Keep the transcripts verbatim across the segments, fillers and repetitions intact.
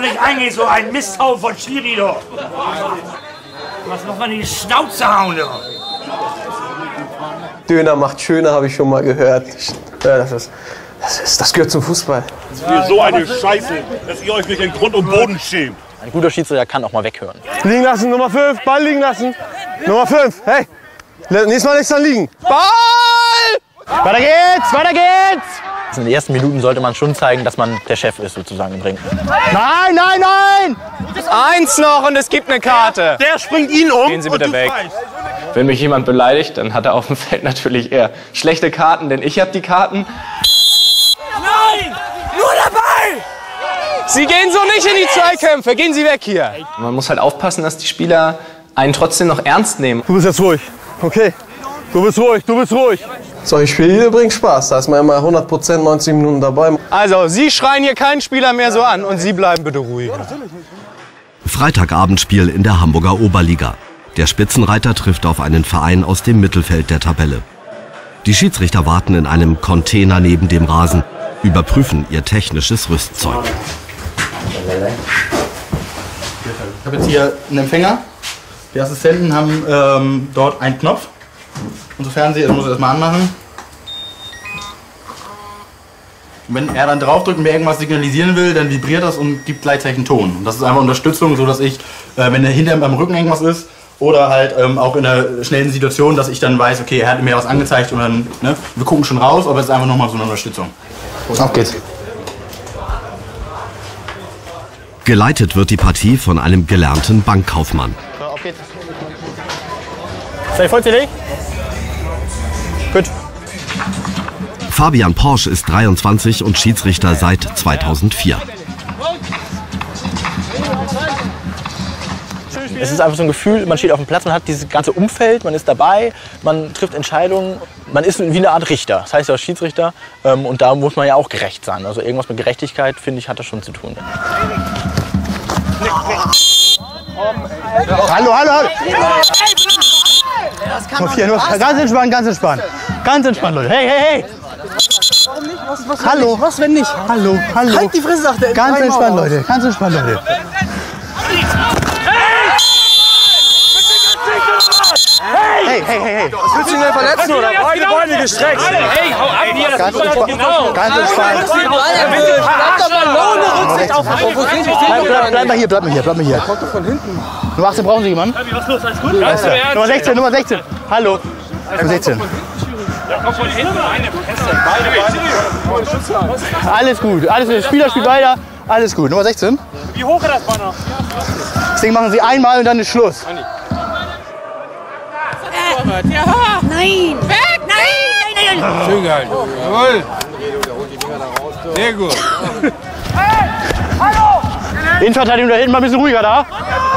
Nicht eigentlich so ein Misthaufen von Schiri, doch. Was noch mal in die Schnauze hauen, doch. Döner macht schöner, habe ich schon mal gehört. Ja, das, ist, das, ist, das gehört zum Fußball. Das ist so eine Scheiße, dass ihr euch nicht in Grund und Boden schämt. Ein guter Schiedsrichter kann auch mal weghören. Liegen lassen, Nummer fünf, Ball liegen lassen. Nummer fünf, hey, nächstes Mal lässt dann liegen. Ball! Weiter geht's, weiter geht's! In den ersten Minuten sollte man schon zeigen, dass man der Chef ist, sozusagen im Ring. Nein, nein, nein! Eins noch und es gibt eine Karte. Der springt ihn um. Gehen Sie bitte weg. Wenn mich jemand beleidigt, dann hat er auf dem Feld natürlich eher schlechte Karten, denn ich habe die Karten. Nein! Nur der Ball! Sie gehen so nicht in die Zweikämpfe. Gehen Sie weg hier. Man muss halt aufpassen, dass die Spieler einen trotzdem noch ernst nehmen. Du bist jetzt ruhig. Okay. Du bist ruhig, du bist ruhig. Solche Spiele bringen Spaß. Da ist man immer hundert Prozent neunzig Minuten dabei. Also, Sie schreien hier keinen Spieler mehr so an und Sie bleiben bitte ruhig. Freitagabendspiel in der Hamburger Oberliga. Der Spitzenreiter trifft auf einen Verein aus dem Mittelfeld der Tabelle. Die Schiedsrichter warten in einem Container neben dem Rasen, überprüfen ihr technisches Rüstzeug. Ich habe jetzt hier einen Empfänger. Die Assistenten haben ähm, dort einen Knopf. Unser Fernseher, das muss er das mal anmachen. Und wenn er dann draufdrückt und mir irgendwas signalisieren will, dann vibriert das und gibt gleichzeitig einen Ton. Und das ist einfach Unterstützung, so dass ich, äh, wenn hinter am Rücken irgendwas ist, oder halt ähm, auch in einer schnellen Situation, dass ich dann weiß, okay, er hat mir was angezeigt und dann, ne, wir gucken schon raus, aber es ist einfach nochmal so eine Unterstützung. Auf geht's. Geleitet wird die Partie von einem gelernten Bankkaufmann. So, auf geht's. Seid ihr vollzählig? Gut. Fabian Porsch ist dreiundzwanzig und Schiedsrichter seit zweitausendvier. Es ist einfach so ein Gefühl, man steht auf dem Platz, man hat dieses ganze Umfeld, man ist dabei, man trifft Entscheidungen, man ist wie eine Art Richter, das heißt ja Schiedsrichter, ähm, und da muss man ja auch gerecht sein. Also irgendwas mit Gerechtigkeit, finde ich, hat das schon zu tun. Hallo, hallo, hallo! Nur vier, nur, ganz entspannt, ganz entspannt. Ganz entspannt, Leute. Hey, hey, hey! Warum nicht? Was, was, hallo! Nicht? Was, wenn nicht? Hallo, hallo! Halt die Fresse, sagt er. Ganz entspannt, Leute. Ganz entspannt, Leute. Hey, hey, hey, hey! Was willst du denn verletzen, oder? Beide Beine gestreckt. Hey, hau ab hier! Das ganz entspannt. Genau. Ganz entspannt. Bleib doch mal ohne Rücksicht auf mich. Bleib, bleib mal hier, bleib mal hier, bleib mal hier. Kommt doch von hinten. Nummer achtzehn, brauchen Sie jemanden? Was ist los? Alles gut? Nummer sechzehn, Nummer sechzehn. Hallo. Nummer sechzehn. Ja, komm von hinten. Alles gut. Alles gut. Der Spieler spielt weiter. Alles gut. Nummer sechzehn. Wie hoch ist das Banner? Das Ding machen Sie einmal und dann ist Schluss. Ja. Nein! Weg! Nein! Nein, nein! Schön gehalten. Jawohl! Sehr gut. Hey! Hallo! Innenverteidigung da hinten mal ein bisschen ruhiger da.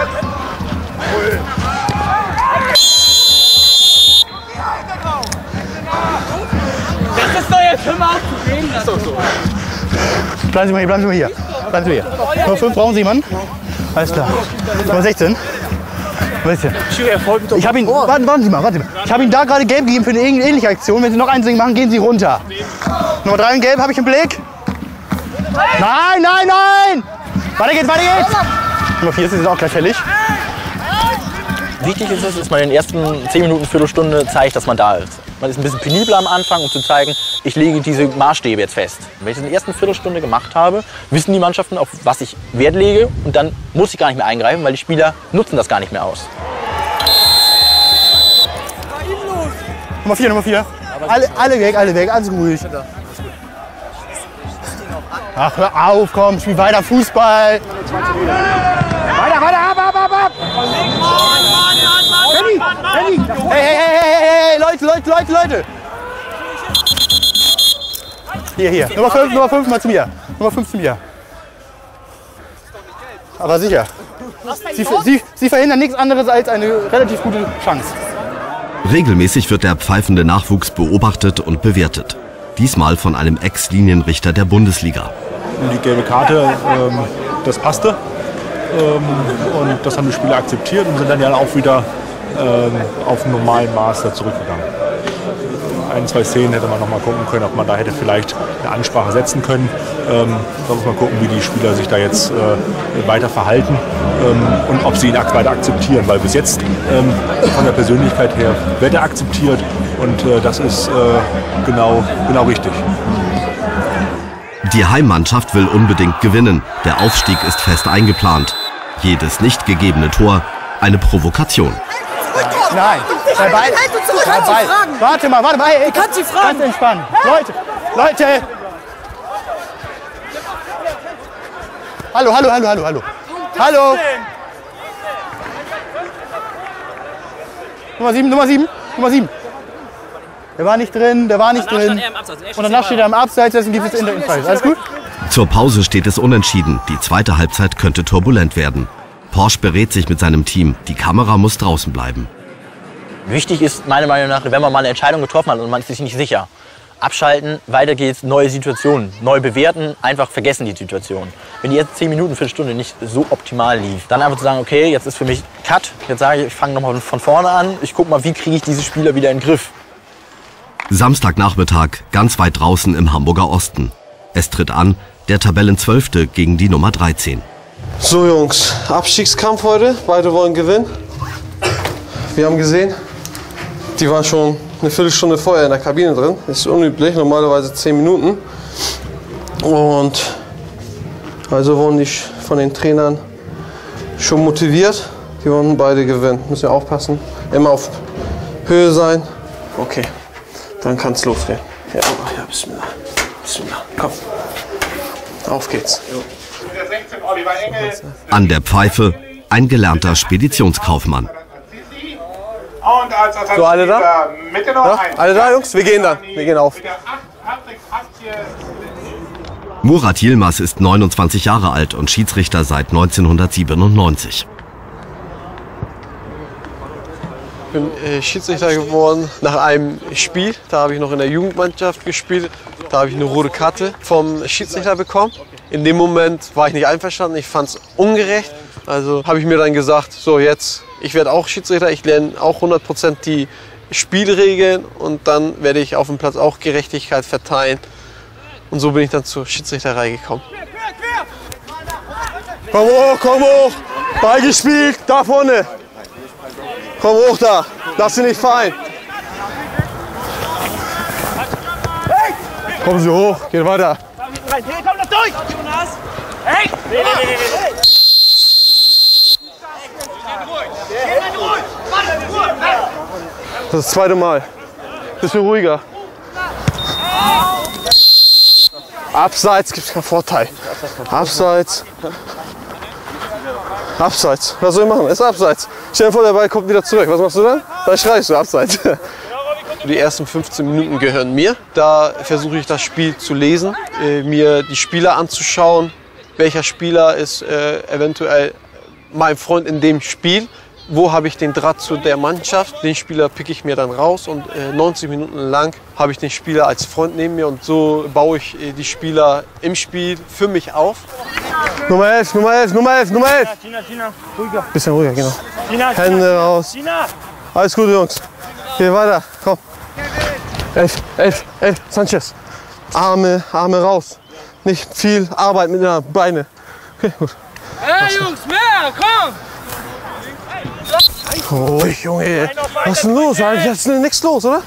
Das ist doch jetzt immer aufzureden. Das ist doch so. Bleiben Sie mal hier, bleiben Sie mal hier. Bleiben Sie mal hier. Nummer fünf, brauchen Sie jemanden? Alles klar. Nummer sechzehn. Ich habe ihn, warten, warten Sie mal, warten Sie mal. Ich habe Ihnen da gerade gelb gegeben für eine ähnliche Aktion. Wenn Sie noch ein Ding machen, gehen Sie runter. Nummer drei in gelb, habe ich im Blick. Nein, nein, nein! Weiter geht's, weiter geht's! Nummer vier ist jetzt auch gleich fällig. Wichtig ist es, dass man in den ersten zehn Minuten, Viertelstunde zeigt, dass man da ist. Man ist ein bisschen penibler am Anfang, um zu zeigen, ich lege diese Maßstäbe jetzt fest. Wenn ich das in der ersten Viertelstunde gemacht habe, wissen die Mannschaften, auf was ich Wert lege, und dann muss ich gar nicht mehr eingreifen, weil die Spieler nutzen das gar nicht mehr aus. Nummer vier, Nummer vier. Alle, alle weg, alle weg, alles ruhig. Ach, hör auf, komm, spiel weiter Fußball. Weiter, weiter, ab, ab, ab, ab. Benni, Benni. Hey, hey, hey, hey, hey, Leute, Leute, Leute, Leute. Hier, hier. Nummer fünf, Nummer fünf mal zu mir. Nummer fünf zu mir. Aber sicher. Sie, Sie, Sie verhindern nichts anderes als eine relativ gute Chance. Regelmäßig wird der pfeifende Nachwuchs beobachtet und bewertet. Diesmal von einem Ex-Linienrichter der Bundesliga. Die gelbe Karte, ähm, das passte. Ähm, und das haben die Spieler akzeptiert und sind dann ja auch wieder ähm, auf ein normalen Maß da zurückgegangen. ein, zwei Szenen hätte man noch mal gucken können, ob man da hätte vielleicht eine Ansprache setzen können. Ähm, da muss man gucken, wie die Spieler sich da jetzt äh, weiter verhalten ähm, und ob sie ihn weiter akzeptieren. Weil bis jetzt ähm, von der Persönlichkeit her wird er akzeptiert und äh, das ist äh, genau, genau richtig. Die Heimmannschaft will unbedingt gewinnen. Der Aufstieg ist fest eingeplant. Jedes nicht gegebene Tor eine Provokation. Nein, bei Ball. Bei Ball. Warte mal, warte mal. Hey, kannst sie fragen. Ganz entspannen. Leute, Leute. Hallo, hallo, hallo, hallo, hallo. Hallo. Nummer sieben, Nummer sieben, Nummer sieben. Der war nicht drin, der war nicht drin. Und danach steht er im Abseits, deswegen gibt es in der Infight. Alles gut? Zur Pause steht es unentschieden. Die zweite Halbzeit könnte turbulent werden. Porsche berät sich mit seinem Team. Die Kamera muss draußen bleiben. Wichtig ist meiner Meinung nach, wenn man mal eine Entscheidung getroffen hat und man ist sich nicht sicher, abschalten, weiter geht's, neue Situationen, neu bewerten, einfach vergessen die Situation. Wenn die jetzt zehn Minuten, Viertelstunde nicht so optimal lief, dann einfach zu sagen, okay, jetzt ist für mich Cut, jetzt sage ich, ich fange nochmal von vorne an, ich gucke mal, wie kriege ich diese Spieler wieder in den Griff. Samstagnachmittag, ganz weit draußen im Hamburger Osten. Es tritt an, der Tabellenzwölfte gegen die Nummer dreizehn. So Jungs, Abstiegskampf heute, beide wollen gewinnen. Wir haben gesehen, die waren schon eine Viertelstunde vorher in der Kabine drin. Das ist unüblich, normalerweise zehn Minuten. Und also wurden die von den Trainern schon motiviert. Die wollen beide gewinnen. Müssen wir aufpassen, immer auf Höhe sein. Okay, dann kann es losgehen. Ja, ja, Bismillah. Bismillah, komm. Auf geht's. An der Pfeife ein gelernter Speditionskaufmann. So, alle da? Ja, alle da, Jungs? Wir gehen dann. Wir gehen auf. Murat Yilmaz ist neunundzwanzig Jahre alt und Schiedsrichter seit neunzehnhundertsiebenundneunzig. Ich bin äh, Schiedsrichter geworden nach einem Spiel. Da habe ich noch in der Jugendmannschaft gespielt. Da habe ich eine rote Karte vom Schiedsrichter bekommen. In dem Moment war ich nicht einverstanden. Ich fand es ungerecht. Also habe ich mir dann gesagt, so jetzt, ich werde auch Schiedsrichter. Ich lerne auch hundert Prozent die Spielregeln und dann werde ich auf dem Platz auch Gerechtigkeit verteilen. Und so bin ich dann zur Schiedsrichterei gekommen. Komm hoch, komm hoch. Ball gespielt, da vorne. Komm hoch da, lass sie nicht fallen. Kommen Sie hoch, geht weiter. Hey, komm noch durch! Jonas! Hey! Nee, nee, nee, nee. Das ist das zweite Mal. Bisschen ruhiger. Abseits gibt es keinen Vorteil. Abseits. Abseits. Was soll ich machen? Ist Abseits. Stell dir vor, der Ball kommt wieder zurück. Was machst du dann? Da schreist du Abseits. Die ersten fünfzehn Minuten gehören mir. Da versuche ich das Spiel zu lesen, äh, mir die Spieler anzuschauen. Welcher Spieler ist äh, eventuell mein Freund in dem Spiel? Wo habe ich den Draht zu der Mannschaft? Den Spieler picke ich mir dann raus und äh, neunzig Minuten lang habe ich den Spieler als Freund neben mir und so baue ich äh, die Spieler im Spiel für mich auf. Nummer elf, Nummer elf, Nummer elf, Nummer elf. Tina, Tina, ruhiger. Bisschen ruhiger, genau. Tina, Hände Tina, raus. Tina. Alles gut, Jungs. Geh weiter, komm. Elf, elf, elf, Sanchez. Arme, Arme raus. Nicht viel Arbeit mit den Beinen. Okay, gut. Hey Jungs, mehr, komm! Ruhig, Junge. Was ist denn los? Eigentlich ist nichts los, oder?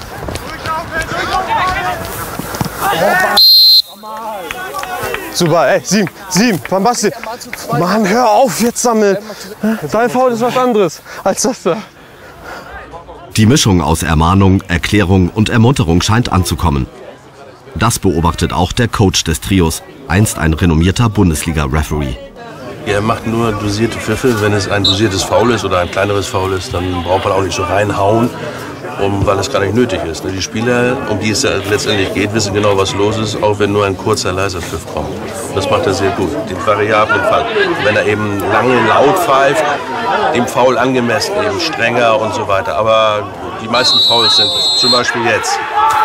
Super, ey, sieben, sieben, Van Basten. Mann, hör auf jetzt damit. Dein Foul ist was anderes als das da. Die Mischung aus Ermahnung, Erklärung und Ermunterung scheint anzukommen. Das beobachtet auch der Coach des Trios, einst ein renommierter Bundesliga-Referee. Er macht nur dosierte Pfiffe. Wenn es ein dosiertes Foul ist oder ein kleineres Foul ist, dann braucht man auch nicht so reinhauen, um, weil es gar nicht nötig ist. Die Spieler, um die es ja letztendlich geht, wissen genau, was los ist, auch wenn nur ein kurzer, leiser Pfiff kommt. Das macht er sehr gut, den variablen Fall. Wenn er eben lange laut pfeift, dem Foul angemessen, eben strenger und so weiter. Aber die meisten Fouls sind zum Beispiel jetzt.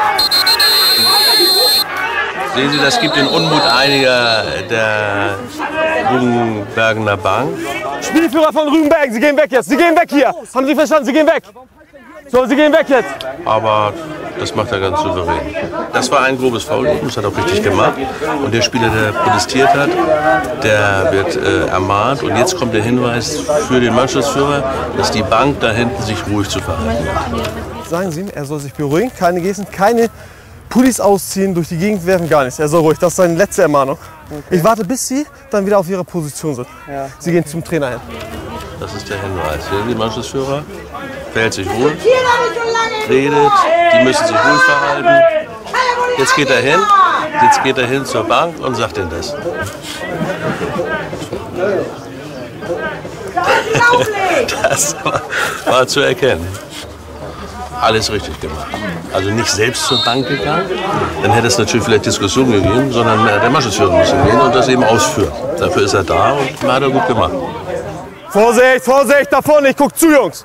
Sehen Sie, das gibt den Unmut einiger der Rügenbergener Bank. Spielführer von Rügenbergen, Sie gehen weg jetzt. Sie gehen weg hier. Haben Sie verstanden? Sie gehen weg. So, Sie gehen weg jetzt. Aber Das macht er ganz souverän. Das war ein grobes Foul, das hat er auch richtig gemacht. Und der Spieler, der protestiert hat, der wird äh, ermahnt. Und jetzt kommt der Hinweis für den Mannschaftsführer, dass die Bank da hinten sich ruhig zu verhalten hat. Sagen Sie ihm, er soll sich beruhigen, keine Gesten, keine Pullis ausziehen, durch die Gegend werfen, gar nichts. Er soll ruhig, das ist seine letzte Ermahnung. Okay. Ich warte, bis Sie dann wieder auf Ihrer Position sind. Ja. Sie gehen zum Trainer hin. Das ist der Hinweis. Der Mannschaftsführer verhält sich ruhig, redet, die müssen sich ruhig verhalten. Jetzt geht er hin, jetzt geht er hin zur Bank und sagt ihnen das. Das war, war zu erkennen. Alles richtig gemacht. Also nicht selbst zur Bank gegangen, dann hätte es natürlich vielleicht Diskussionen gegeben, sondern der Mannschaftsführer muss gehen und das eben ausführen. Dafür ist er da und hat er gut gemacht. Vorsicht, Vorsicht, da vorne, ich guck zu, Jungs!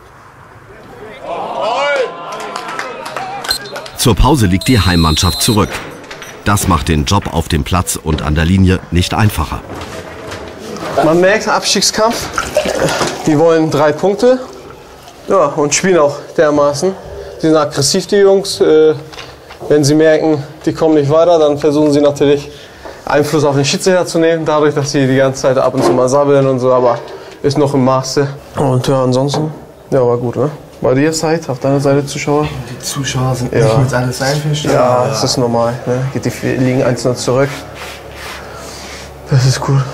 Zur Pause liegt die Heimmannschaft zurück. Das macht den Job auf dem Platz und an der Linie nicht einfacher. Man merkt, Abstiegskampf, die wollen drei Punkte, ja, und spielen auch dermaßen. Die sind aggressiv, die Jungs. Äh, wenn sie merken, die kommen nicht weiter, dann versuchen sie natürlich Einfluss auf den Schiedsrichter zu nehmen, dadurch, dass sie die ganze Zeit ab und zu mal sabbeln und so, aber ist noch im Maße. Und ja, ansonsten, ja, war gut, ne? Bei dir Zeit, auf deiner Seite Zuschauer? Die Zuschauer sind ja. nicht mit alles einverstanden. Ja, das ist normal, ne? Geht die liegen eins null zurück. Das ist cool.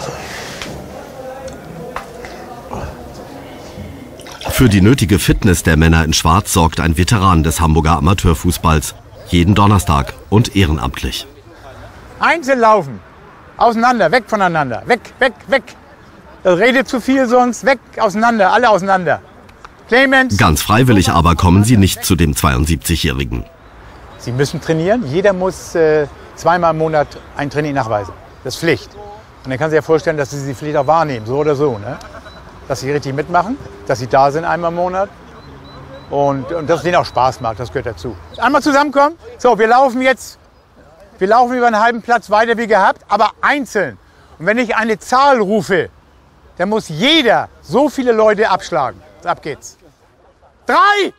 Für die nötige Fitness der Männer in Schwarz sorgt ein Veteran des Hamburger Amateurfußballs. Jeden Donnerstag und ehrenamtlich. Einzeln laufen, auseinander, weg voneinander, weg, weg, weg. Das redet zu viel sonst, weg, auseinander, alle auseinander. Clemens. Ganz freiwillig aber kommen sie nicht zu dem zweiundsiebzigjährigen. Sie müssen trainieren. Jeder muss äh, zweimal im Monat ein Training nachweisen. Das ist Pflicht. Und dann kann sich ja vorstellen, dass Sie die Pflicht auch wahrnehmen, so oder so. Ne? Dass Sie richtig mitmachen, dass Sie da sind einmal im Monat. Und, und dass es denen auch Spaß macht, das gehört dazu. Einmal zusammenkommen. So, wir laufen jetzt, wir laufen über einen halben Platz weiter wie gehabt, aber einzeln. Und wenn ich eine Zahl rufe, dann muss jeder so viele Leute abschlagen. Ab geht's. Drei!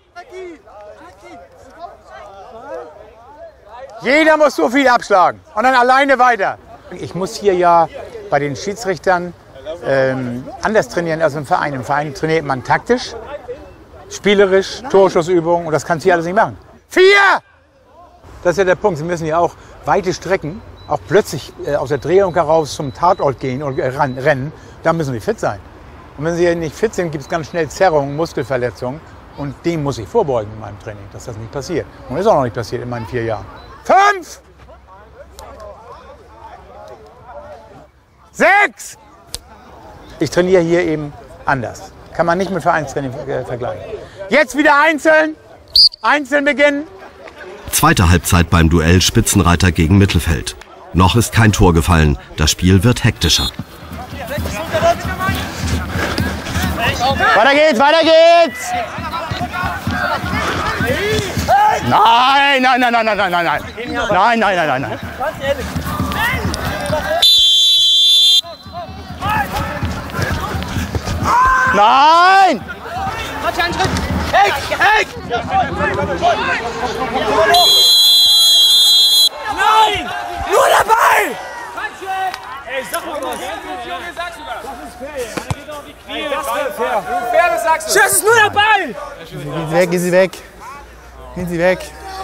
Jeder muss so viel abschlagen und dann alleine weiter. Ich muss hier ja bei den Schiedsrichtern ähm, anders trainieren als im Verein. Im Verein trainiert man taktisch, spielerisch, Torschussübungen und das kannst du hier alles nicht machen. Vier! Das ist ja der Punkt. Sie müssen ja auch weite Strecken, auch plötzlich äh, aus der Drehung heraus zum Tatort gehen und äh, rennen. Da müssen Sie fit sein. Und wenn Sie nicht fit sind, gibt es ganz schnell Zerrungen, Muskelverletzungen. Und dem muss ich vorbeugen in meinem Training, dass das nicht passiert. Und das ist auch noch nicht passiert in meinen vier Jahren. Fünf! Sechs! Ich trainiere hier eben anders. Kann man nicht mit Vereinstraining äh, vergleichen. Jetzt wieder einzeln. Einzeln beginnen. Zweite Halbzeit beim Duell Spitzenreiter gegen Mittelfeld. Noch ist kein Tor gefallen. Das Spiel wird hektischer. Weiter geht's, weiter geht's! Nein, nein, nein, nein, nein, nein, nein, nein. Nein, nein, nein, nein, nein. Nein! Einen Schritt! Eck! Eck! Nein! Nur der Ball! Ey, sag mal was! Das ist nur der Ball! Gehen Sie weg, gehen Sie weg. Gehen Sie weg.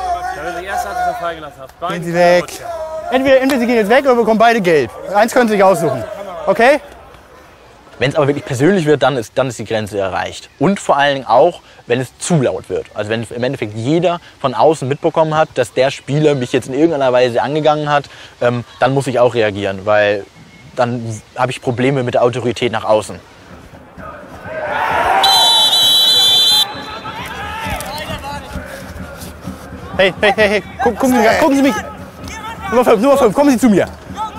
Gehen Sie weg. Entweder, entweder Sie gehen jetzt weg oder bekommen beide gelb. Eins können Sie sich aussuchen. Okay? Wenn es aber wirklich persönlich wird, dann ist, dann ist die Grenze erreicht. Und vor allen Dingen auch, wenn es zu laut wird. Also wenn im Endeffekt jeder von außen mitbekommen hat, dass der Spieler mich jetzt in irgendeiner Weise angegangen hat, ähm, dann muss ich auch reagieren, weil dann habe ich Probleme mit der Autorität nach außen. Hey, hey, hey, hey, gucken, gucken, Sie, gucken Sie mich. Nummer fünf, Nummer fünf, kommen Sie zu mir.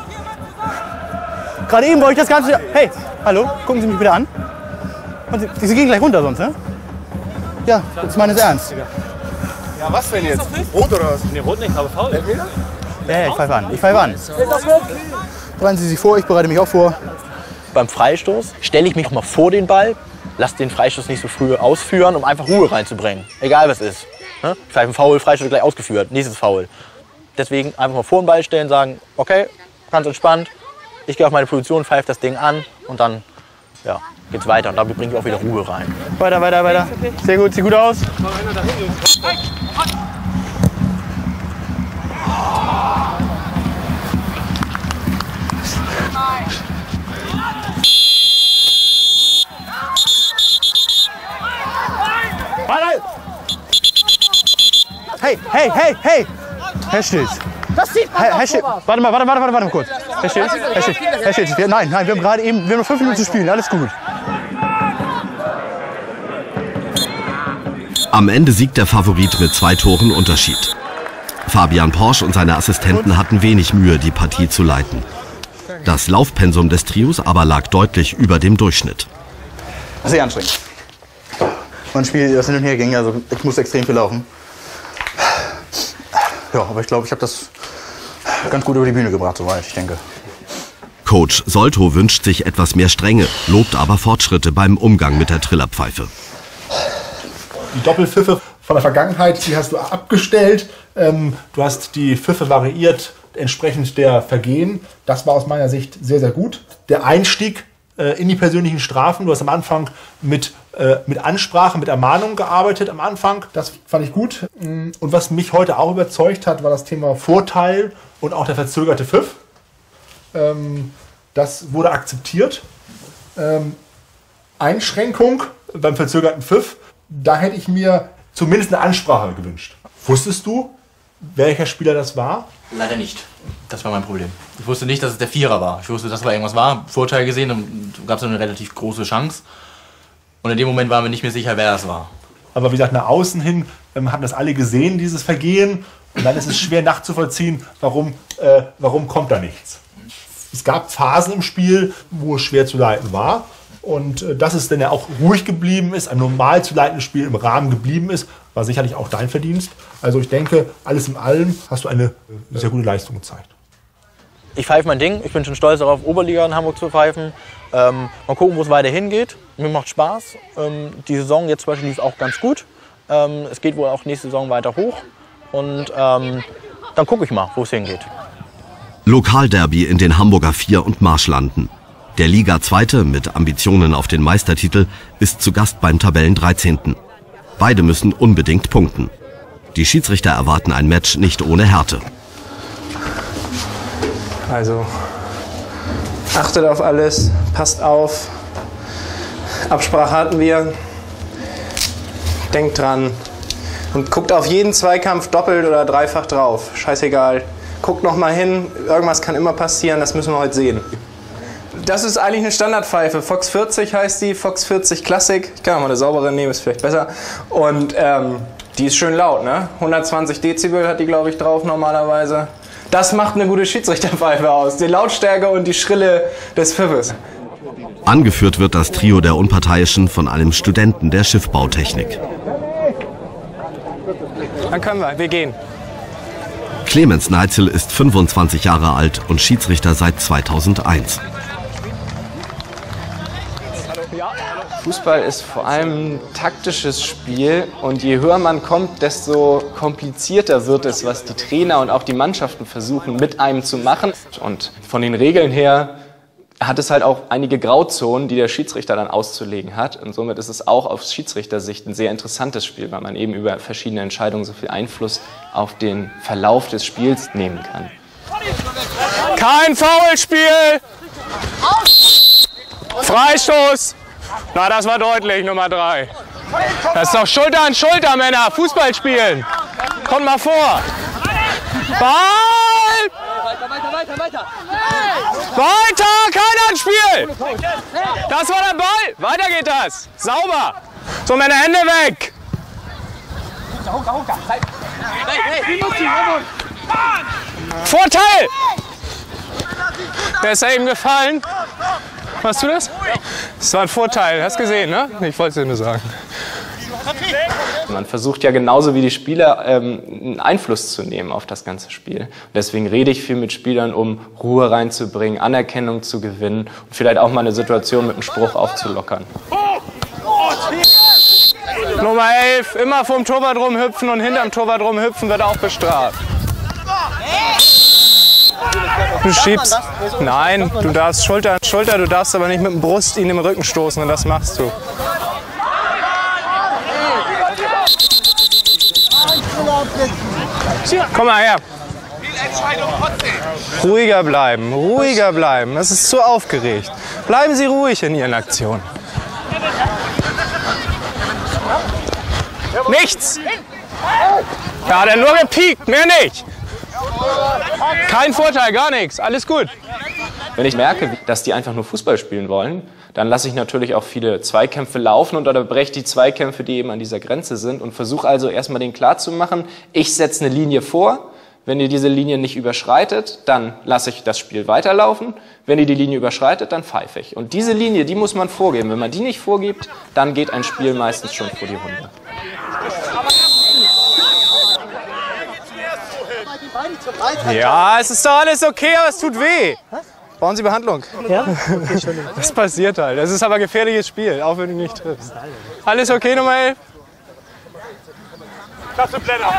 Gerade eben wollte ich das Ganze. Hey, hallo, gucken Sie mich bitte an. Und Sie, Sie gehen gleich runter sonst, ne? Ja, das meine ich ernst. Ja, was denn jetzt? Rot oder was? Nee, rot nicht, aber faul. Ja, ja, ich pfeife an, ich pfeife an. Bereiten Sie sich vor, ich bereite mich auch vor. Beim Freistoß stelle ich mich mal vor den Ball, lasse den Freistoß nicht so früh ausführen, um einfach Ruhe reinzubringen. Egal was ist. Ne? Ich pfeife einen Foul, Freistoß gleich ausgeführt, nächstes Foul. Deswegen einfach mal vor den Ball stellen, sagen, okay, ganz entspannt, ich gehe auf meine Position, pfeife das Ding an und dann ja, geht's weiter. Und damit bringt auch wieder Ruhe rein. Weiter, weiter, weiter. Sehr gut, sieht gut aus. Hey, hey, hey, hey! Herr Stilz. Das sieht man Herr, Herr Stilz. Warte mal, warte, warte, warte, warte kurz. Herr Stilz, Herr Stilz, Herr Stilz. Wir, nein, nein, wir haben gerade eben, wir haben noch fünf Minuten zu spielen. Alles gut. Am Ende siegt der Favorit mit zwei Toren Unterschied. Fabian Porsch und seine Assistenten hatten wenig Mühe, die Partie zu leiten. Das Laufpensum des Trios aber lag deutlich über dem Durchschnitt. Sehr anstrengend. Mein Spiel, das hin und her ging, also ich musste extrem viel laufen. Ja, aber ich glaube, ich habe das ganz gut über die Bühne gebracht, soweit, ich denke. Coach Solto wünscht sich etwas mehr Strenge, lobt aber Fortschritte beim Umgang mit der Trillerpfeife. Die Doppelpfiffe von der Vergangenheit, die hast du abgestellt. Ähm, du hast die Pfiffe variiert entsprechend der Vergehen. Das war aus meiner Sicht sehr, sehr gut. Der Einstieg äh, in die persönlichen Strafen. Du hast am Anfang mit, äh, mit Ansprache, mit Ermahnung gearbeitet am Anfang. Das fand ich gut. Und was mich heute auch überzeugt hat, war das Thema Vorteil und auch der verzögerte Pfiff. Ähm, das wurde akzeptiert. Ähm, Einschränkung beim verzögerten Pfiff. Da hätte ich mir zumindest eine Ansprache gewünscht. Wusstest du, welcher Spieler das war? Leider nicht. Das war mein Problem. Ich wusste nicht, dass es der Vierer war. Ich wusste, dass da irgendwas war. Vorteil gesehen, dann gab es eine relativ große Chance. Und in dem Moment waren wir nicht mehr sicher, wer das war. Aber wie gesagt, nach außen hin ähm, haben das alle gesehen, dieses Vergehen. Und dann ist es schwer nachzuvollziehen, warum, äh, warum kommt da nichts. Es gab Phasen im Spiel, wo es schwer zu leiten war. Und äh, dass es dann ja auch ruhig geblieben ist, ein normal zu leitendes Spiel im Rahmen geblieben ist, war sicherlich auch dein Verdienst. Also ich denke, alles in allem hast du eine sehr gute Leistung gezeigt. Ich pfeife mein Ding. Ich bin schon stolz darauf, Oberliga in Hamburg zu pfeifen. Ähm, mal gucken, wo es weiter hingeht. Mir macht Spaß. Ähm, die Saison jetzt zum Beispiel lief auch ganz gut. Ähm, es geht wohl auch nächste Saison weiter hoch. Und ähm, dann gucke ich mal, wo es hingeht. Lokalderby in den Hamburger Vier- und Marschlanden. Der Liga-Zweite mit Ambitionen auf den Meistertitel ist zu Gast beim Tabellendreizehnten. Beide müssen unbedingt punkten. Die Schiedsrichter erwarten ein Match nicht ohne Härte. Also achtet auf alles, passt auf. Absprache hatten wir. Denkt dran. Und guckt auf jeden Zweikampf doppelt oder dreifach drauf. Scheißegal. Guckt noch mal hin. Irgendwas kann immer passieren. Das müssen wir heute sehen. Das ist eigentlich eine Standardpfeife. Fox vierzig heißt die, Fox vierzig Classic. Ich kann auch mal eine saubere nehmen, ist vielleicht besser. Und ähm, die ist schön laut, ne? hundertzwanzig Dezibel hat die, glaube ich, drauf normalerweise. Das macht eine gute Schiedsrichterpfeife aus. Die Lautstärke und die Schrille des Pfiffes. Angeführt wird das Trio der Unparteiischen von einem Studenten der Schiffbautechnik. Dann können wir, wir gehen. Clemens Neitzel ist fünfundzwanzig Jahre alt und Schiedsrichter seit zweitausendeins. Fußball ist vor allem ein taktisches Spiel und je höher man kommt, desto komplizierter wird es, was die Trainer und auch die Mannschaften versuchen mit einem zu machen. Und von den Regeln her hat es halt auch einige Grauzonen, die der Schiedsrichter dann auszulegen hat. Und somit ist es auch aus Schiedsrichtersicht ein sehr interessantes Spiel, weil man eben über verschiedene Entscheidungen so viel Einfluss auf den Verlauf des Spiels nehmen kann. Kein Foulspiel! Freistoß! Na, das war deutlich, Nummer drei. Das ist doch Schulter an Schulter, Männer. Fußball spielen. Kommt mal vor. Ball! Weiter, weiter, weiter, weiter. Weiter, kein Anspiel. Das war der Ball. Weiter geht das. Sauber. So, Männer, Hände weg. Vorteil. Wer ist eben gefallen? Hast du das? Das war ein Vorteil, hast gesehen, ne? Ich wollte es dir nur sagen. Man versucht ja genauso wie die Spieler ähm, einen Einfluss zu nehmen auf das ganze Spiel. Und deswegen rede ich viel mit Spielern, um Ruhe reinzubringen, Anerkennung zu gewinnen und vielleicht auch mal eine Situation mit einem Spruch aufzulockern. Nummer elf, immer vom Torwart rumhüpfen und hinterm Torwart rumhüpfen wird auch bestraft. Du schiebst. Nein, du darfst Schulter an Schulter, du darfst aber nicht mit dem Brust ihn im Rücken stoßen und das machst du. Komm mal her. Ruhiger bleiben, ruhiger bleiben. Das ist zu aufgeregt. Bleiben Sie ruhig in Ihren Aktionen. Nichts! Ja, der nur gepiekt, mehr nicht. Kein Vorteil, gar nichts. Alles gut. Wenn ich merke, dass die einfach nur Fußball spielen wollen, dann lasse ich natürlich auch viele Zweikämpfe laufen und unterbreche die Zweikämpfe, die eben an dieser Grenze sind und versuche also erstmal denen klarzumachen, ich setze eine Linie vor. Wenn ihr diese Linie nicht überschreitet, dann lasse ich das Spiel weiterlaufen. Wenn ihr die Linie überschreitet, dann pfeife ich. Und diese Linie, die muss man vorgeben. Wenn man die nicht vorgibt, dann geht ein Spiel meistens schon vor die Hunde. Ja, es ist doch alles okay, aber es tut weh. Brauchen Sie Behandlung? Ja? Okay, Entschuldigung. Das passiert halt. Das ist aber ein gefährliches Spiel, auch wenn du nicht triffst. Alles okay, Nummer elf? Klasse, Blätter.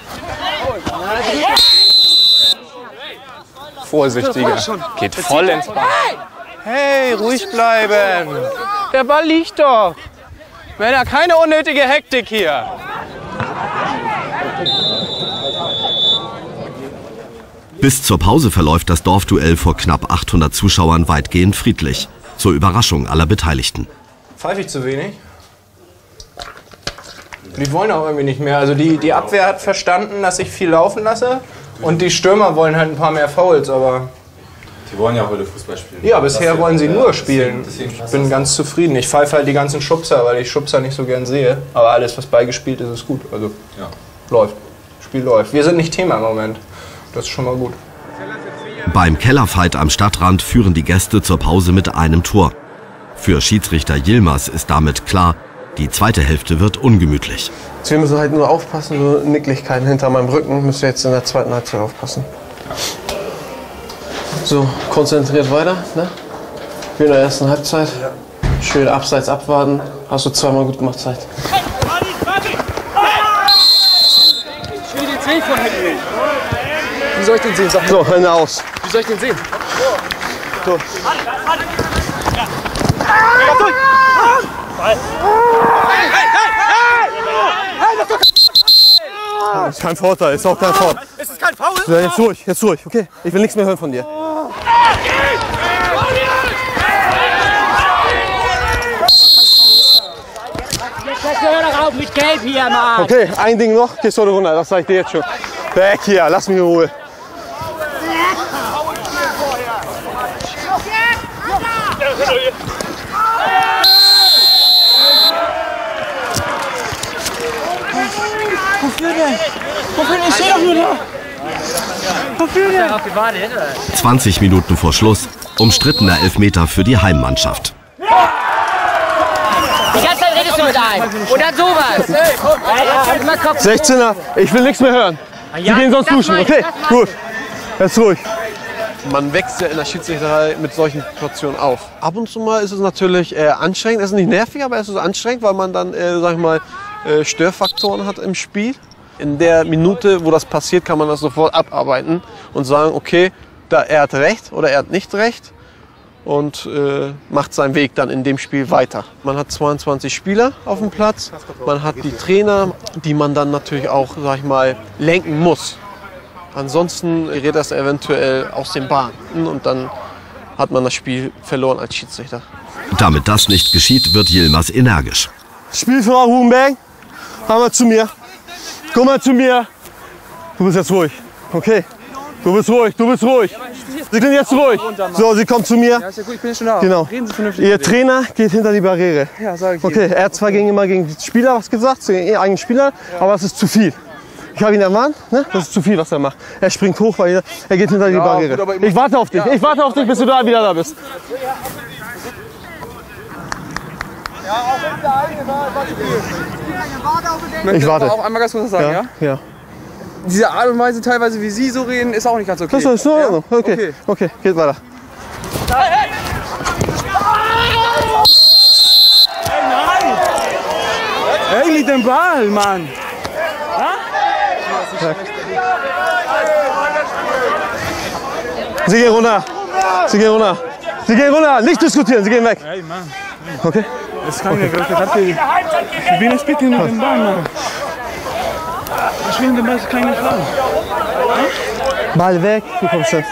Vorsichtiger. Geht voll ins Ball. Hey, ruhig bleiben. Der Ball liegt doch. Männer, keine unnötige Hektik hier. Bis zur Pause verläuft das Dorfduell vor knapp achthundert Zuschauern weitgehend friedlich. Zur Überraschung aller Beteiligten. Pfeife ich zu wenig? Die wollen auch irgendwie nicht mehr. Also die, die Abwehr hat verstanden, dass ich viel laufen lasse. Und die Stürmer wollen halt ein paar mehr Fouls, aber... Die wollen ja auch heute Fußball spielen. Ja, bisher wollen sie nur spielen. Ich bin ganz zufrieden. Ich pfeife halt die ganzen Schubser, weil ich Schubser nicht so gern sehe. Aber alles, was beigespielt ist, ist gut. Also ja. Läuft. Spiel läuft. Wir sind nicht Thema im Moment. Das ist schon mal gut. Beim Kellerfight am Stadtrand führen die Gäste zur Pause mit einem Tor. Für Schiedsrichter Yilmaz ist damit klar, die zweite Hälfte wird ungemütlich. Wir müssen halt nur aufpassen, so Nicklichkeiten hinter meinem Rücken müssen wir jetzt in der zweiten Halbzeit aufpassen. So, konzentriert weiter, ne? Wie in der ersten Halbzeit. Schön abseits abwarten. Hast du zweimal gut gemacht, Zeit. Ich will den sehen von Henry. Wie soll ich den sehen? Sag so, Hände aus. Wie soll ich den sehen? So. Das ist kein Vorteil, ist auch kein Vorteil. Ist es kein Foul? Ja, jetzt ruhig, jetzt ruhig, okay? Ich will nichts mehr hören von dir. Hör doch auf mit Gelb hier, Mann! Okay, ein Ding noch, gehst du runter, das sag ich dir jetzt schon. Weg hier, lass mich in Ruhe. Wofür denn? Wofür denn? Ich steh doch nur da! Wofür denn? zwanzig Minuten vor Schluss, umstrittener Elfmeter für die Heimmannschaft. Die ganze Zeit redest du mit einem. Und dann sowas. Immer Kopf. sechzehner, ich will nichts mehr hören. Sie gehen sonst duschen, okay? Gut, jetzt ruhig. Man wächst ja in der Schiedsrichterei mit solchen Situationen auf. Ab und zu mal ist es natürlich äh, anstrengend. Es ist nicht nervig, aber es ist anstrengend, weil man dann, äh, sag ich mal, äh, Störfaktoren hat im Spiel. In der Minute, wo das passiert, kann man das sofort abarbeiten und sagen, okay, da, er hat recht oder er hat nicht recht und äh, macht seinen Weg dann in dem Spiel weiter. Man hat zweiundzwanzig Spieler auf dem Platz, man hat die Trainer, die man dann natürlich auch, sag ich mal, lenken muss. Ansonsten gerät das eventuell aus den Bahnen und dann hat man das Spiel verloren als Schiedsrichter. Damit das nicht geschieht, wird Yilmaz energisch. Spielfrau Hugenberg, komm mal zu mir. Komm mal zu mir. Du bist jetzt ruhig, okay? Du bist ruhig, du bist ruhig. Sie sind jetzt ruhig. So, Sie kommt zu mir. Ja, ist ja gut, ich bin schon da. Genau. Reden Sie vernünftig. Ihr Trainer geht hinter die Barriere. Ja, sag ich Okay, er hat zwar gegen, immer gegen die Spieler was gesagt, zu den eigenen Spieler, aber das ist zu viel. Ich habe ihn ermahnt, ne? Das ist zu viel, was er macht. Er springt hoch, weil er geht hinter die Ja, Barriere. gut, ich warte auf dich, ich warte auf dich, bis du da wieder da bist. Ja, auch wenn der eine war, war zu viel. Ich warte. Auch einmal ganz kurz was sagen, ja? Ja. ja. Diese Art und Weise teilweise, wie Sie so reden, ist auch nicht ganz okay. Das ist so, ja? okay. okay. Okay, geht weiter. Hey, Hey, Ball, Mann. Ja? Sie gehen runter. Sie gehen runter. Sie gehen runter. Nicht diskutieren, Sie gehen weg. Hey, Mann. Okay? Das ist keine große Ich will nicht bitte mit dem Ball, Mann. Ich will den Ball keine Frau. Ball weg, du kommst jetzt.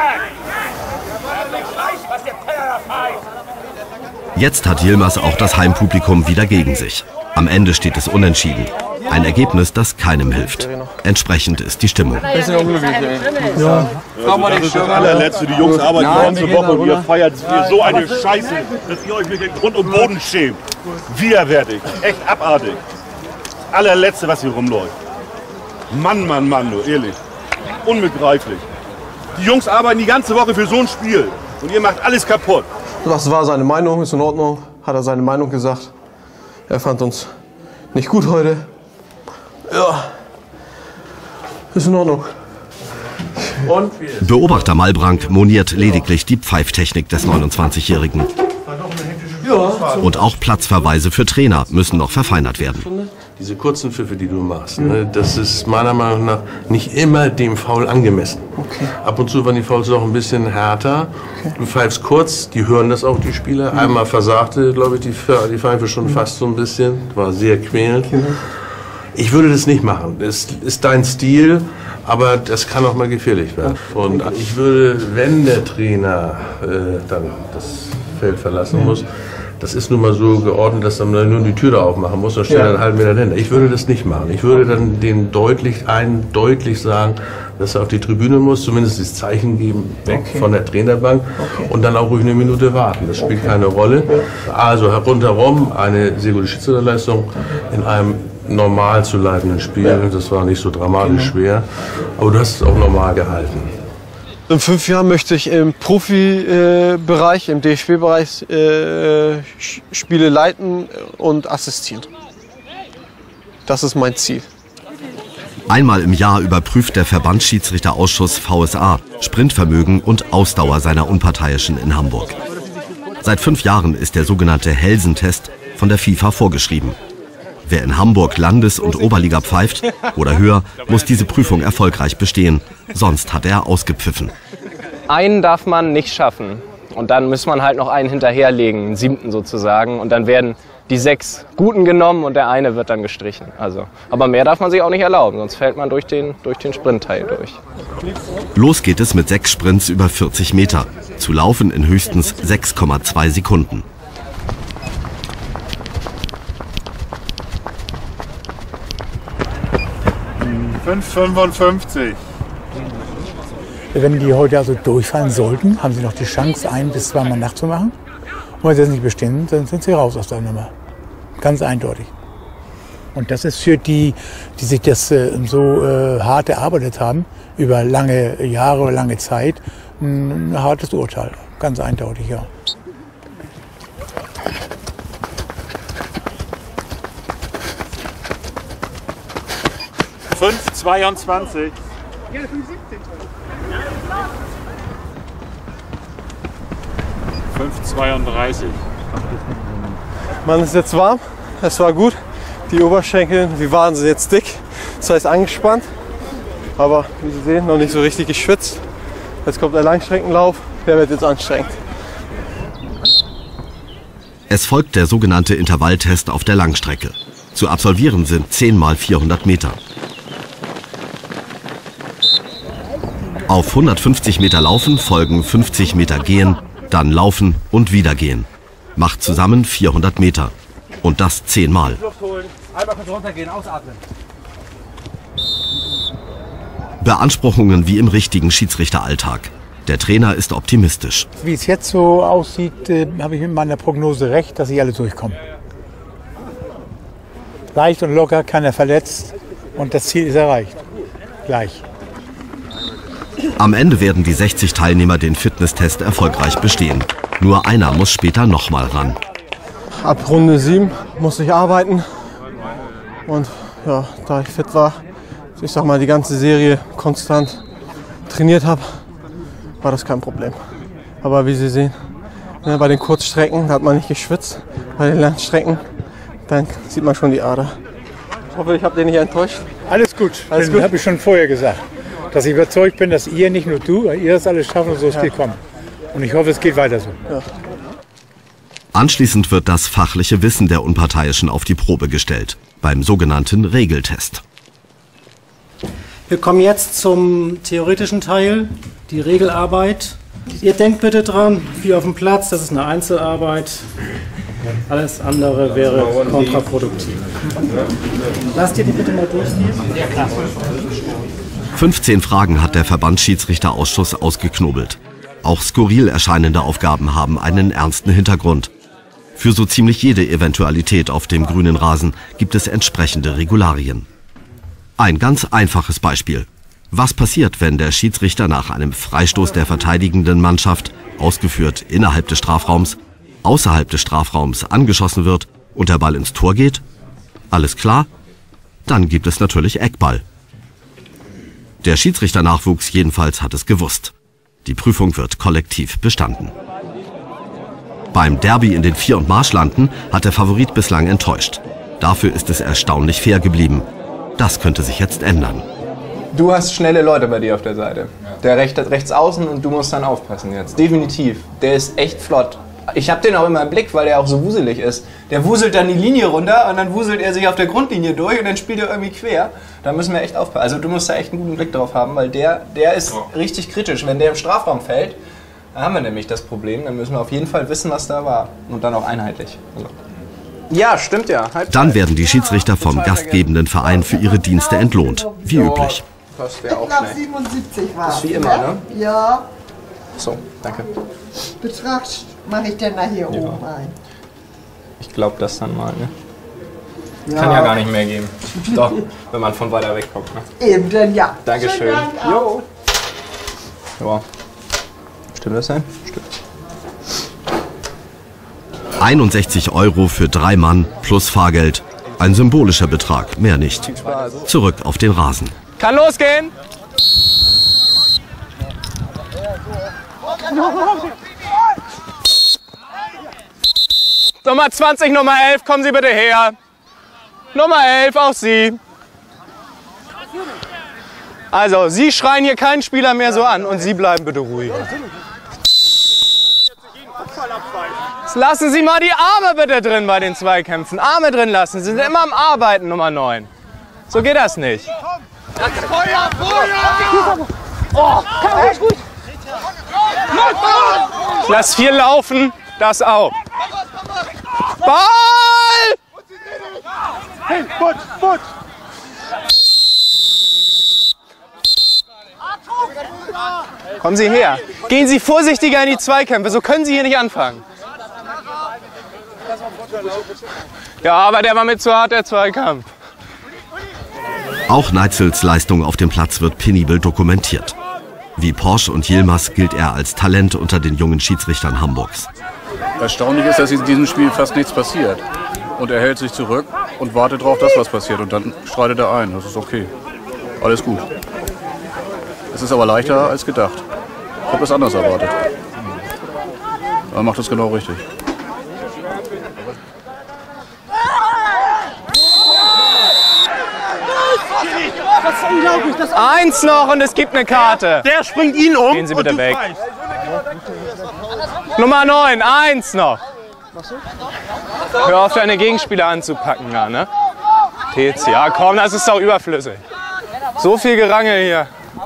Jetzt hat Yilmaz auch das Heimpublikum wieder gegen sich. Am Ende steht es unentschieden. Ein Ergebnis, das keinem hilft. Entsprechend ist die Stimmung. Bisschen unglücklich, ey. Ja. Das ist das allerletzte. Die Jungs arbeiten die ganze Woche und ihr feiert hier so eine Scheiße, dass ihr euch mit Grund und Boden schämt. Widerwärtig. Echt abartig. Das allerletzte, was hier rumläuft. Mann, Mann, Mann, du, ehrlich. Unbegreiflich. Die Jungs arbeiten die ganze Woche für so ein Spiel. Und ihr macht alles kaputt. Das war seine Meinung, ist in Ordnung. Hat er seine Meinung gesagt. Er fand uns nicht gut heute. Ja, ist in Ordnung. Und? Beobachter Malbrank moniert lediglich die Pfeiftechnik des neunundzwanzigjährigen. Und auch Platzverweise für Trainer müssen noch verfeinert werden. Diese kurzen Pfiffe, die du machst, ne, das ist meiner Meinung nach nicht immer dem Foul angemessen. Okay. Ab und zu waren die Fouls auch ein bisschen härter. Okay. Du pfeifst kurz, die hören das auch, die Spieler. Mhm. Einmal versagte, glaube ich, die, die Pfeife schon mhm. fast so ein bisschen. War sehr quälend. Mhm. Ich würde das nicht machen. Das ist dein Stil, aber das kann auch mal gefährlich werden. Und ich würde, wenn der Trainer äh, dann das Feld verlassen muss, das ist nun mal so geordnet, dass man dann nur die Tür da aufmachen muss und steht dann einen halben Meter dahinter. Ich würde das nicht machen. Ich würde dann den deutlich, einen deutlich sagen, dass er auf die Tribüne muss, zumindest das Zeichen geben, weg okay. von der Trainerbank okay. und dann auch ruhig eine Minute warten. Das spielt okay. keine Rolle. Also rundherum eine sehr gute Schiedsrichterleistung in einem normal zu leitenden Spiel. Das war nicht so dramatisch schwer, aber du hast es auch normal gehalten. In fünf Jahren möchte ich im Profibereich, im D F B-Bereich äh, Spiele leiten und assistieren. Das ist mein Ziel. Einmal im Jahr überprüft der Verbandsschiedsrichterausschuss V S A Sprintvermögen und Ausdauer seiner Unparteiischen in Hamburg. Seit fünf Jahren ist der sogenannte Helsentest von der FIFA vorgeschrieben. Wer in Hamburg Landes- und Oberliga pfeift oder höher, muss diese Prüfung erfolgreich bestehen. Sonst hat er ausgepfiffen. Einen darf man nicht schaffen. Und dann muss man halt noch einen hinterherlegen, einen siebten sozusagen. Und dann werden die sechs Guten genommen und der eine wird dann gestrichen. Also, aber mehr darf man sich auch nicht erlauben, sonst fällt man durch den, durch den Sprintteil durch. Los geht es mit sechs Sprints über vierzig Meter. Zu laufen in höchstens sechs Komma zwei Sekunden. fünf fünfundfünfzig. Wenn die heute also durchfallen sollten, haben sie noch die Chance, ein bis zweimal nachzumachen. Und wenn sie das nicht bestehen, dann sind sie raus aus der Nummer. Ganz eindeutig. Und das ist für die, die sich das äh, so äh, hart erarbeitet haben, über lange Jahre, lange Zeit, ein, ein hartes Urteil. Ganz eindeutig, ja. fünf zweiundzwanzig. fünf zweiunddreißig. Man ist jetzt warm, es war gut. Die Oberschenkel, die waren jetzt dick, das heißt angespannt. Aber wie Sie sehen, noch nicht so richtig geschwitzt. Jetzt kommt der Langstreckenlauf, der wird jetzt anstrengend. Es folgt der sogenannte Intervalltest auf der Langstrecke. Zu absolvieren sind zehn mal vierhundert Meter. Auf hundertfünfzig Meter Laufen folgen fünfzig Meter Gehen, dann Laufen und wieder Gehen. Macht zusammen vierhundert Meter. Und das zehnmal. Einmal kurz runtergehen, ausatmen. Beanspruchungen wie im richtigen Schiedsrichteralltag. Der Trainer ist optimistisch. Wie es jetzt so aussieht, äh, habe ich mit meiner Prognose recht, dass sie alle durchkommen. Leicht und locker, keiner verletzt und das Ziel ist erreicht. Gleich. Am Ende werden die sechzig Teilnehmer den Fitnesstest erfolgreich bestehen. Nur einer muss später nochmal ran. Ab Runde sieben musste ich arbeiten. Und ja, da ich fit war, ich sag mal die ganze Serie konstant trainiert habe, war das kein Problem. Aber wie Sie sehen, bei den Kurzstrecken hat man nicht geschwitzt. Bei den Langstrecken, dann sieht man schon die Ader. hoffe, ich habe den nicht enttäuscht. Alles gut, Alles das gut? habe ich schon vorher gesagt. Dass ich überzeugt bin, dass ihr, nicht nur du, ihr das alles schaffen und so es Ja. geht kommen. Und ich hoffe, es geht weiter so. Ja. Anschließend wird das fachliche Wissen der Unparteiischen auf die Probe gestellt, beim sogenannten Regeltest. Wir kommen jetzt zum theoretischen Teil, die Regelarbeit. Ihr denkt bitte dran, wie auf dem Platz, das ist eine Einzelarbeit. Alles andere wäre kontraproduktiv. Lasst ihr die bitte mal durchgehen? Ja, klar. fünfzehn Fragen hat der Verbandsschiedsrichterausschuss ausgeknobelt. Auch skurril erscheinende Aufgaben haben einen ernsten Hintergrund. Für so ziemlich jede Eventualität auf dem grünen Rasen gibt es entsprechende Regularien. Ein ganz einfaches Beispiel. Was passiert, wenn der Schiedsrichter nach einem Freistoß der verteidigenden Mannschaft, ausgeführt innerhalb des Strafraums, außerhalb des Strafraums angeschossen wird und der Ball ins Tor geht? Alles klar? Dann gibt es natürlich Eckball. Der Schiedsrichternachwuchs jedenfalls hat es gewusst. Die Prüfung wird kollektiv bestanden. Beim Derby in den Vier- und Marschlanden hat der Favorit bislang enttäuscht. Dafür ist es erstaunlich fair geblieben. Das könnte sich jetzt ändern. Du hast schnelle Leute bei dir auf der Seite. Der recht, rechts außen und du musst dann aufpassen jetzt. Definitiv. Der ist echt flott. Ich habe den auch immer im Blick, weil der auch so wuselig ist. Der wuselt dann die Linie runter und dann wuselt er sich auf der Grundlinie durch und dann spielt er irgendwie quer. Da müssen wir echt aufpassen. Also du musst da echt einen guten Blick drauf haben, weil der, der ist richtig kritisch. Wenn der im Strafraum fällt, dann haben wir nämlich das Problem. Dann müssen wir auf jeden Fall wissen, was da war. Und dann auch einheitlich. Also. Ja, stimmt ja. Halbzeit. Dann werden die Schiedsrichter vom gastgebenden Verein für ihre Dienste entlohnt, wie üblich. Das wäre auch Ich glaube schnell. siebenundsiebzig war Das ist wie es, immer, ne? ne? Ja. So, danke. Betrag mache ich denn da hier Ja. oben ein. Ich glaube das dann mal, ne? Ja. Kann ja gar nicht mehr geben. Doch, wenn man von weiter weg kommt. Ne? Eben denn ja. Dankeschön. Schönen Dank auch. Jo. Ja. Stimmt das denn? Stimmt. einundsechzig Euro für drei Mann plus Fahrgeld. Ein symbolischer Betrag, mehr nicht. Zurück auf den Rasen. Kann losgehen! Nummer zwanzig, Nummer elf, kommen Sie bitte her. Nummer elf, auch Sie. Also, Sie schreien hier keinen Spieler mehr so an und Sie bleiben bitte ruhig. Lassen Sie mal die Arme bitte drin bei den Zweikämpfen. Arme drin lassen. Sie sind immer am Arbeiten, Nummer neun. So geht das nicht. Feuer, Feuer! Oh, ruhig, ruhig! Ich lass viel laufen, das auch. Ball! Hey, Putsch, Putsch! Kommen Sie her. Gehen Sie vorsichtiger in die Zweikämpfe, so können Sie hier nicht anfangen. Ja, aber der war mit zu hart, der Zweikampf. Auch Neitzels Leistung auf dem Platz wird penibel dokumentiert. Wie Porsche und Yilmaz gilt er als Talent unter den jungen Schiedsrichtern Hamburgs. Erstaunlich ist, dass in diesem Spiel fast nichts passiert. Und er hält sich zurück und wartet darauf, dass was passiert. Und dann streitet er ein. Das ist okay. Alles gut. Es ist aber leichter als gedacht. Ich habe es anders erwartet. Er macht es genau richtig. Das ist unglaublich. Das Eins noch und es gibt eine Karte. Der springt ihn um. Gehen Sie bitte und du weg. freist. Nummer neun, eins noch. Hör auf, deine Gegenspieler anzupacken da, ne? Tez, ja komm, das ist doch überflüssig. So viel Gerangel hier.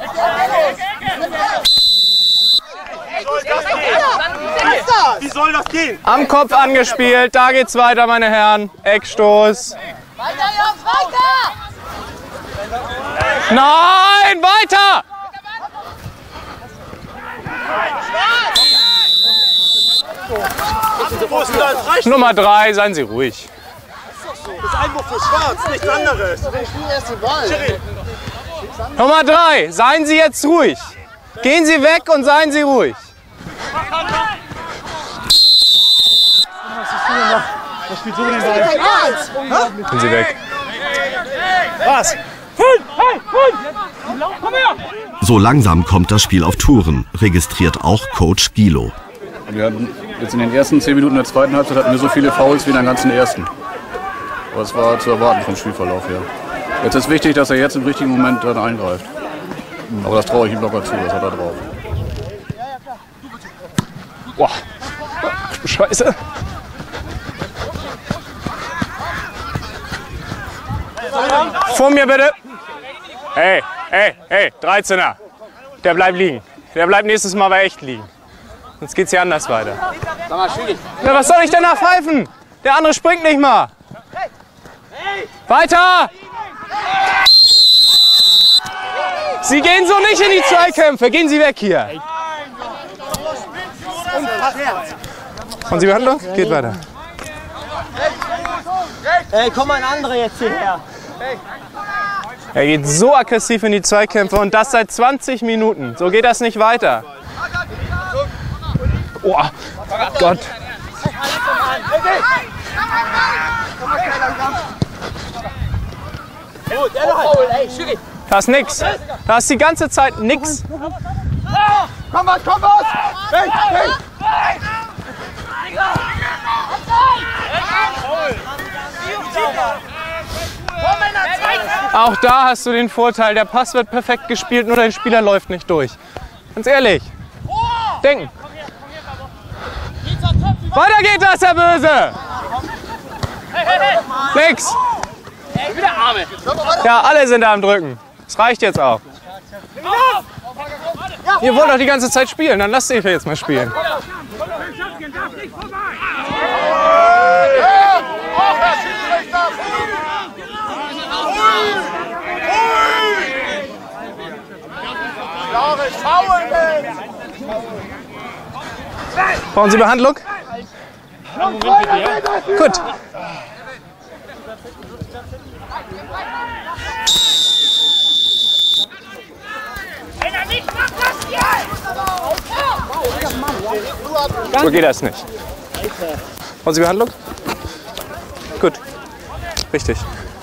Wie soll das gehen? Am Kopf angespielt, da geht's weiter, meine Herren. Eckstoß. Weiter, Jungs, weiter! Nein, weiter! Nummer drei, seien Sie ruhig. Das ist Einwurf für Schwarz, nichts anderes. Schiri. Nummer drei, seien Sie jetzt ruhig. Gehen Sie weg und seien Sie ruhig. Was spielt so den Ball? Gehen Sie weg. Was? Fünf! Hey, fünf! Komm her! So langsam kommt das Spiel auf Touren, registriert auch Coach Gilo. Wir hatten jetzt in den ersten zehn Minuten der zweiten Halbzeit hatten wir so viele Fouls wie in der ganzen ersten. Aber es war zu erwarten vom Spielverlauf her. Jetzt ist wichtig, dass er jetzt im richtigen Moment dann eingreift. Aber das traue ich ihm locker zu, das hat er drauf. Boah. Scheiße. Vor mir bitte. Hey, hey, hey, dreizehner. Der bleibt liegen. Der bleibt nächstes Mal bei echt liegen. Sonst geht's hier anders weiter. Na, was soll ich denn da pfeifen? Der andere springt nicht mal. Weiter! Sie gehen so nicht in die Zweikämpfe. Gehen Sie weg hier. Und Sie Behandlung? Geht weiter. Ey, komm mal ein anderer jetzt hierher. Er geht so aggressiv in die Zweikämpfe und das seit zwanzig Minuten. So geht das nicht weiter. Oh Gott. Da ist nix. Da ist die ganze Zeit nix. Komm was, komm was! Hey, hey! Auch da hast du den Vorteil, der Pass wird perfekt gespielt, nur dein Spieler läuft nicht durch. Ganz ehrlich. Denken. Weiter geht das, Herr Böse! Nix! Ja, alle sind da am Drücken. Das reicht jetzt auch. Ihr wollt doch die ganze Zeit spielen, dann lasst ihr jetzt mal spielen. Brauchen Sie Behandlung? Gut. So geht das nicht. Brauchen Sie Behandlung? Gut. Richtig.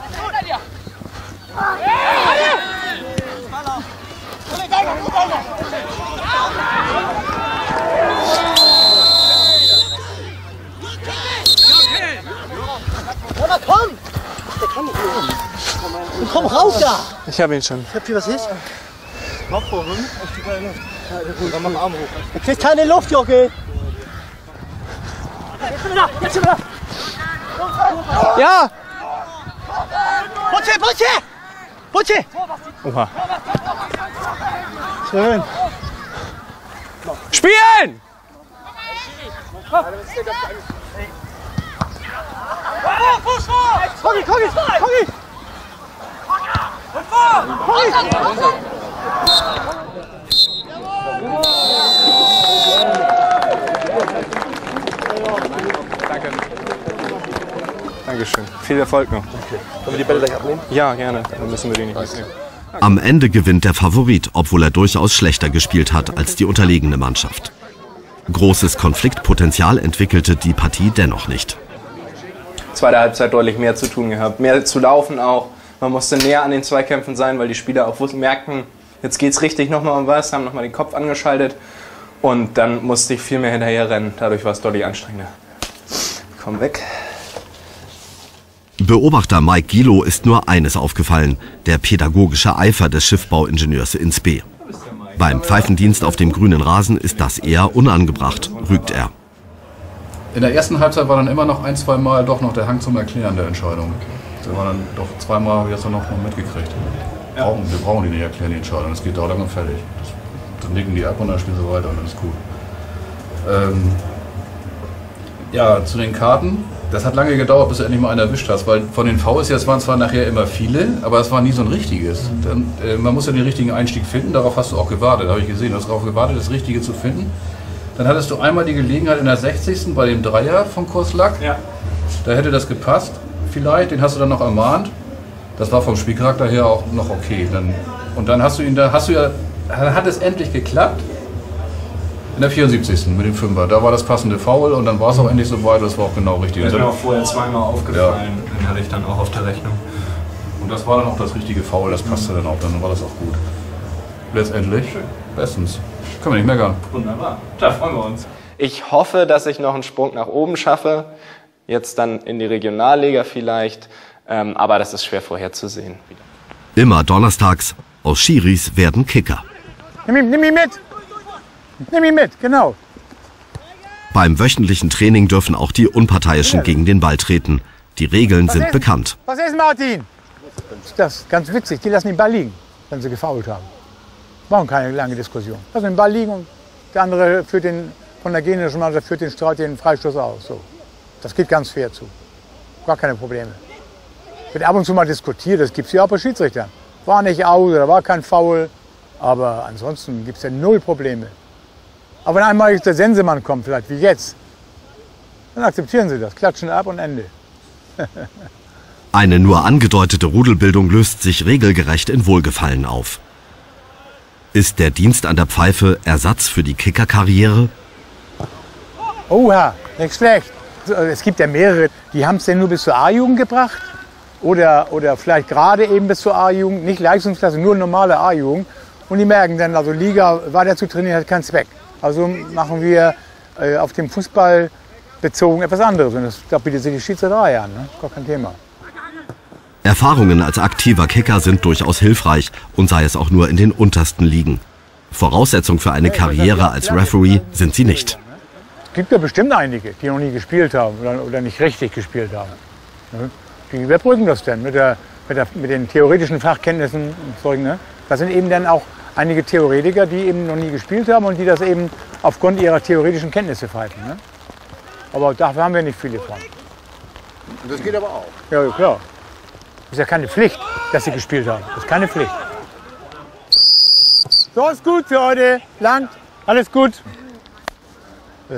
Aber komm! Der kann nicht mehr. Komm raus da! Ich habe ihn schon. Ich hab hier was ist. Mach vorhin. Auf die kleine Luft. Dann mach den Arm hoch. Du kriegst keine Luft, Jocke! Jetzt sind wir da! Jetzt sind wir da! Ja! Butche, Butche! Butche! Oha. Schön. Spielen! Kogi, Kogi, Kogi! Danke. Dankeschön. Viel Erfolg noch. Okay. Können wir die Bälle gleich abnehmen? Ja, gerne. Dann müssen wir die nicht mitnehmen. Am Ende gewinnt der Favorit, obwohl er durchaus schlechter gespielt hat als die unterlegene Mannschaft. Großes Konfliktpotenzial entwickelte die Partie dennoch nicht. Zweite Halbzeit deutlich mehr zu tun gehabt, mehr zu laufen auch. Man musste näher an den Zweikämpfen sein, weil die Spieler auch merkten, jetzt geht's richtig nochmal um was, haben nochmal den Kopf angeschaltet und dann musste ich viel mehr hinterher rennen. Dadurch war es deutlich anstrengender. Komm weg. Beobachter Mike Gilo ist nur eines aufgefallen, der pädagogische Eifer des Schiffbauingenieurs in Spee. Beim Pfeifendienst auf dem grünen Rasen ist das eher unangebracht, rügt er. In der ersten Halbzeit war dann immer noch ein, zwei Mal doch noch der Hang zum Erklären der Entscheidung. Da war dann doch zweimal, habe ich das dann noch mitgekriegt. Wir brauchen, wir brauchen die nicht erklären, die Entscheidung. Das geht da lang und fertig. Dann nicken die ab und dann spielen sie weiter und dann ist gut. Ähm, ja, zu den Karten. Das hat lange gedauert, bis du endlich mal einen erwischt hast, weil von den Fouls jetzt waren zwar nachher immer viele, aber es war nie so ein richtiges. Dann, äh, man muss ja den richtigen Einstieg finden, darauf hast du auch gewartet, habe ich gesehen. Du hast darauf gewartet, das Richtige zu finden. Dann hattest du einmal die Gelegenheit in der sechzigsten bei dem Dreier von Kurslack. Ja. Da hätte das gepasst, vielleicht, den hast du dann noch ermahnt. Das war vom Spielcharakter her auch noch okay. Dann, und dann hast du ihn da, hast du ja, hat es endlich geklappt. In der vierundsiebzigsten mit dem Fünfer, da war das passende Foul und dann war es auch endlich so weit, das war auch genau richtig. Das ist mir auch vorher zweimal aufgefallen, ja. Den hatte ich dann auch auf der Rechnung. Und das war dann auch das richtige Foul, das passte dann auch, dann war das auch gut. Letztendlich, bestens. Können wir nicht meckern. Wunderbar, da freuen wir uns. Ich hoffe, dass ich noch einen Sprung nach oben schaffe, jetzt dann in die Regionalliga vielleicht, ähm, aber das ist schwer vorherzusehen. Immer donnerstags. Aus Schiris werden Kicker. Nimm ihn, nimm ihn mit. Nimm ihn mit, genau. Beim wöchentlichen Training dürfen auch die Unparteiischen gegen den Ball treten. Die Regeln Was sind ist? bekannt. Was ist, Martin? Das ist ganz witzig. Die lassen den Ball liegen, wenn sie gefoult haben. Brauchen keine lange Diskussion. Lassen den Ball liegen und der andere führt den, von der gegnerischen Mannschaft führt den, strahlt den Freistoß aus. So. Das geht ganz fair zu. Gar keine Probleme. Wird ab und zu mal diskutiert, das gibt es ja auch bei Schiedsrichtern. War nicht aus, da war kein Foul. Aber ansonsten gibt es ja null Probleme. Aber wenn einmal der Sensemann kommt, vielleicht wie jetzt, dann akzeptieren sie das, klatschen ab und Ende. Eine nur angedeutete Rudelbildung löst sich regelgerecht in Wohlgefallen auf. Ist der Dienst an der Pfeife Ersatz für die Kickerkarriere? Oha, nicht schlecht. Es gibt ja mehrere, die haben es denn nur bis zur A-Jugend gebracht oder, oder vielleicht gerade eben bis zur A-Jugend, nicht Leistungsklasse, nur normale A-Jugend. Und die merken dann, also Liga weiter zu trainieren hat keinen Zweck. Also machen wir äh, auf dem Fußball bezogen etwas anderes. Und das, da bietet sich die Schiedsrichterei an, ne? Gar kein Thema. Erfahrungen als aktiver Kicker sind durchaus hilfreich und sei es auch nur in den untersten Ligen. Voraussetzung für eine Karriere als Referee sind sie nicht. Es gibt ja bestimmt einige, die noch nie gespielt haben oder, oder nicht richtig gespielt haben. Ne? Die überbrücken das dann mit, der, mit, der, mit den theoretischen Fachkenntnissen und Zeug. Ne? Das sind eben dann auch einige Theoretiker, die eben noch nie gespielt haben und die das eben aufgrund ihrer theoretischen Kenntnisse pfeifen. Ne? Aber dafür haben wir nicht viele von. Das geht aber auch. Ja, klar. Das ist ja keine Pflicht, dass sie gespielt haben. Das ist keine Pflicht. So, ist gut für heute. Langt. Alles gut.